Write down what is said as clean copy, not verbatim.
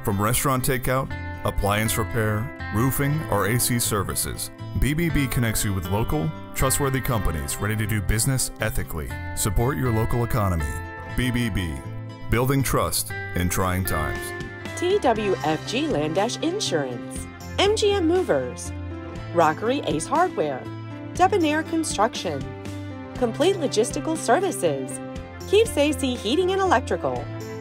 From restaurant takeout, appliance repair, roofing, or AC services, BBB connects you with local, trustworthy companies ready to do business ethically. Support your local economy. BBB, building trust in trying times. TWFG Land Insurance, MGM Movers, Rockery Ace Hardware, Debonair Construction, Complete Logistical Services, Keepsake Heating and Electrical,